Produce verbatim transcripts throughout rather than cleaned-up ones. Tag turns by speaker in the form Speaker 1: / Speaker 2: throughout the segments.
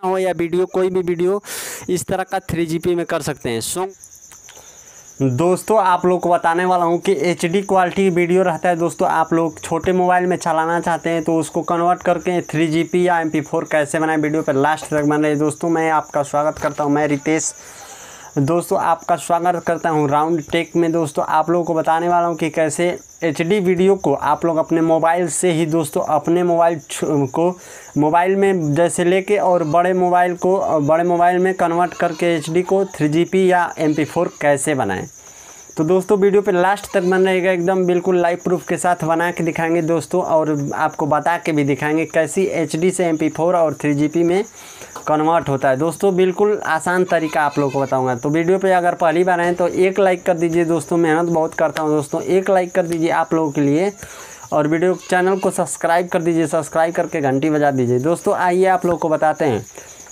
Speaker 1: हो या वीडियो, कोई भी वीडियो इस तरह का थ्री जी बी में कर सकते हैं। सो दोस्तों आप लोग को बताने वाला हूँ कि एच डी क्वालिटी वीडियो रहता है दोस्तों, आप लोग छोटे मोबाइल में चलाना चाहते हैं तो उसको कन्वर्ट करके थ्री जी बी या एम पी फोर कैसे बनाए, वीडियो पर लास्ट तक बने। दोस्तों मैं आपका स्वागत करता हूँ, मैं रितेश दोस्तों आपका स्वागत करता हूं राउंड टेक में। दोस्तों आप लोगों को बताने वाला हूं कि कैसे एच डी वीडियो को आप लोग अपने मोबाइल से ही दोस्तों अपने मोबाइल को मोबाइल में जैसे लेके और बड़े मोबाइल को बड़े मोबाइल में कन्वर्ट करके एच डी को थ्री जी बी या एम पी फोर कैसे बनाएं। तो दोस्तों वीडियो पे लास्ट तक बन रहेगा, एकदम बिल्कुल लाइव प्रूफ के साथ बना के दिखाएंगे दोस्तों, और आपको बता के भी दिखाएंगे कैसी एच डी से एम पी फोर और थ्री जी बी में कन्वर्ट होता है। दोस्तों बिल्कुल आसान तरीका आप लोगों को बताऊंगा। तो वीडियो पे अगर पहली बार आए तो एक लाइक कर दीजिए दोस्तों, मेहनत बहुत करता हूँ दोस्तों, एक लाइक कर दीजिए आप लोगों के लिए, और वीडियो चैनल को सब्सक्राइब कर दीजिए, सब्सक्राइब करके घंटी बजा दीजिए। दोस्तों आइए आप लोगों को बताते हैं,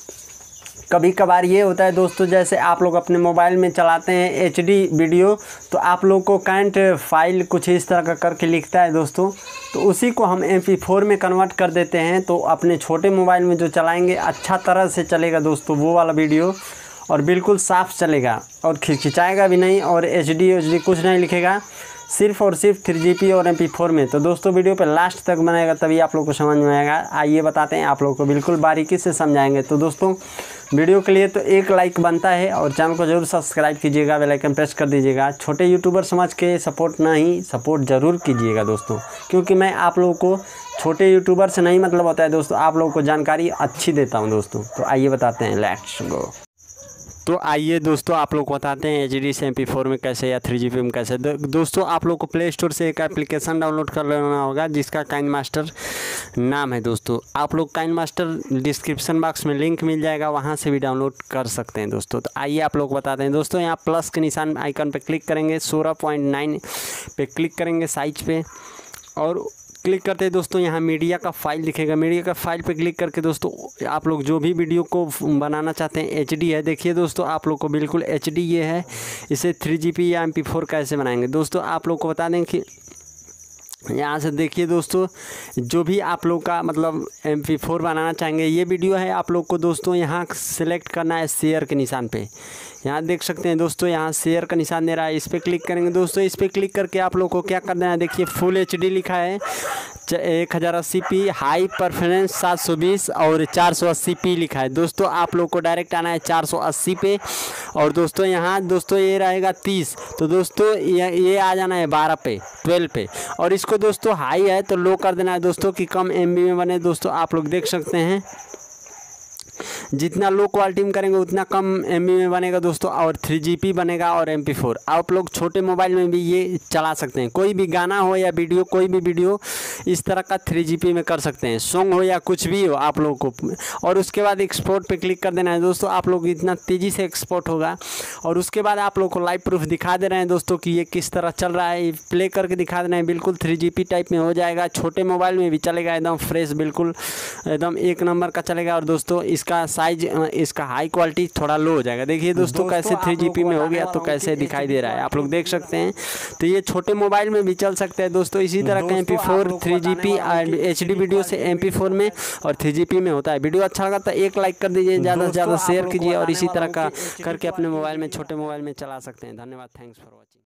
Speaker 1: कभी कभार ये होता है दोस्तों जैसे आप लोग अपने मोबाइल में चलाते हैं एच डी वीडियो, तो आप लोग को काइंट फाइल कुछ इस तरह का करके लिखता है दोस्तों, तो उसी को हम एम पी फोर में कन्वर्ट कर देते हैं। तो अपने छोटे मोबाइल में जो चलाएंगे अच्छा तरह से चलेगा दोस्तों वो वाला वीडियो, और बिल्कुल साफ़ चलेगा और खिंचाएगा भी नहीं, और एच डी एच डी कुछ नहीं लिखेगा, सिर्फ और सिर्फ थ्री जी बी और एम पी फोर में। तो दोस्तों वीडियो पे लास्ट तक बनाएगा तभी आप लोग को समझ में आएगा। आइए बताते हैं आप लोग को, बिल्कुल बारीकी से समझाएंगे। तो दोस्तों वीडियो के लिए तो एक लाइक बनता है, और चैनल को जरूर सब्सक्राइब कीजिएगा, बेल आइकन प्रेस कर दीजिएगा। छोटे यूट्यूबर समझ के सपोर्ट नहीं, सपोर्ट ज़रूर कीजिएगा दोस्तों, क्योंकि मैं आप लोगों को छोटे यूट्यूबर से नहीं मतलब होता है दोस्तों, आप लोगों को जानकारी अच्छी देता हूँ दोस्तों। तो आइए बताते हैं, लेट्स गो। तो आइए दोस्तों आप लोग को बताते हैं एच डी से एम पी फोर में कैसे या थ्री जी बी में कैसे। दो, दोस्तों आप लोग को प्ले स्टोर से एक एप्लीकेशन डाउनलोड कर लेना होगा जिसका काइन मास्टर नाम है दोस्तों। आप लोग काइन मास्टर डिस्क्रिप्शन बॉक्स में लिंक मिल जाएगा, वहां से भी डाउनलोड कर सकते हैं दोस्तों। तो आइए आप लोग को बताते हैं दोस्तों, यहाँ प्लस के निशान आइकन पे क्लिक करेंगे, सोलह पॉइंट नाइन पे क्लिक करेंगे साइज पे, और क्लिक करते हैं दोस्तों यहाँ मीडिया का फाइल दिखेगा, मीडिया का फाइल पे क्लिक करके दोस्तों आप लोग जो भी वीडियो को बनाना चाहते हैं, एच डी है, देखिए दोस्तों आप लोग को बिल्कुल एच डी ये है, इसे थ्री जी बी या एम पी फोर कैसे बनाएंगे। दोस्तों आप लोग को बता दें कि यहाँ से देखिए दोस्तों, जो भी आप लोग का मतलब एम पी फोर बनाना चाहेंगे, ये वीडियो है, आप लोग को दोस्तों यहाँ सेलेक्ट करना है शेयर के निशान पे, यहाँ देख सकते हैं दोस्तों, यहाँ शेयर का निशान दे रहा है, इस पर क्लिक करेंगे दोस्तों। इस पर क्लिक करके आप लोग को क्या कर देना है, देखिए फुल एच डी लिखा है, एक हज़ार अस्सी पी, हाई परफॉर्मेंस सात सौ बीस और चार सौ अस्सी पी लिखा है दोस्तों। आप लोग को डायरेक्ट आना है चार सौ अस्सी पे, और दोस्तों यहाँ दोस्तों ये रहेगा तीस, तो दोस्तों ये ये आ जाना है बारह पे, ट्वेल्व पे, और इसको दोस्तों हाई है तो लो कर देना है दोस्तों कि कम एम बी में बने। दोस्तों आप लोग देख सकते हैं जितना लो क्वालिटी में करेंगे उतना कम एम बी में बनेगा दोस्तों, और थ्री जी बी बनेगा और एम पी फोर। आप लोग छोटे मोबाइल में भी ये चला सकते हैं, कोई भी गाना हो या वीडियो, कोई भी वीडियो इस तरह का थ्री जी बी में कर सकते हैं, सॉन्ग हो या कुछ भी हो आप लोग को। और उसके बाद एक्सपोर्ट पे क्लिक कर देना है दोस्तों, आप लोग इतना तेज़ी से एक्सपोर्ट होगा, और उसके बाद आप लोग को लाइव प्रूफ दिखा दे रहे हैं दोस्तों कि ये किस तरह चल रहा है, प्ले करके दिखा देना है, बिल्कुल थ्री जी बी टाइप में हो जाएगा, छोटे मोबाइल में भी चलेगा, एकदम फ्रेश, बिल्कुल एकदम एक नंबर का चलेगा। और दोस्तों इसका साइज, इसका हाई क्वालिटी थोड़ा लो हो जाएगा, देखिए दोस्तों कैसे थ्री जी बी में हो गया, तो कैसे दिखाई दे रहा है आप लोग देख सकते हैं। तो ये छोटे मोबाइल में भी चल सकते हैं दोस्तों, इसी तरह का M P four three G B H D video से एम पी फोर में और थ्री जी बी में होता है। वीडियो अच्छा लगा तो एक लाइक कर दीजिए, ज़्यादा से ज़्यादा शेयर कीजिए, और इसी तरह का करके अपने मोबाइल में, छोटे मोबाइल में चला सकते हैं। धन्यवाद, थैंक्स फॉर वॉचिंग।